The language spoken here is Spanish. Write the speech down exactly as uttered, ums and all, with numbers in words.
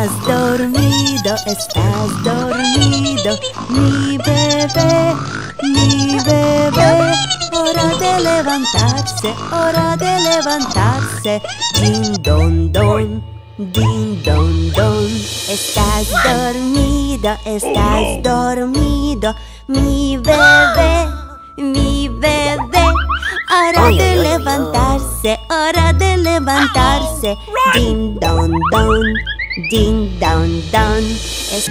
Estás dormido, estás dormido, mi bebé, mi bebé. Hora de levantarse, hora de levantarse. Din don don, din don don. Estás dormido, estás dormido, mi bebé, mi bebé. Hora de levantarse, hora de levantarse. Din don don, din don don.